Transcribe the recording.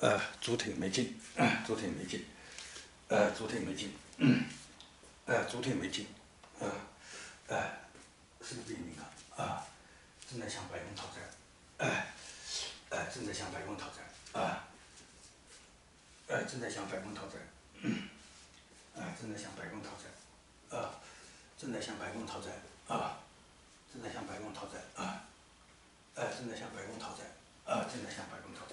主腿没劲，主腿没劲，主腿没劲，主腿没劲，是不是病名啊？正在向白宫讨债，正在向白宫讨债，正在向白宫讨债，正在向白宫讨债，正在向白宫讨债，正在向白宫讨债，正在向白宫讨债，正在向白宫讨债。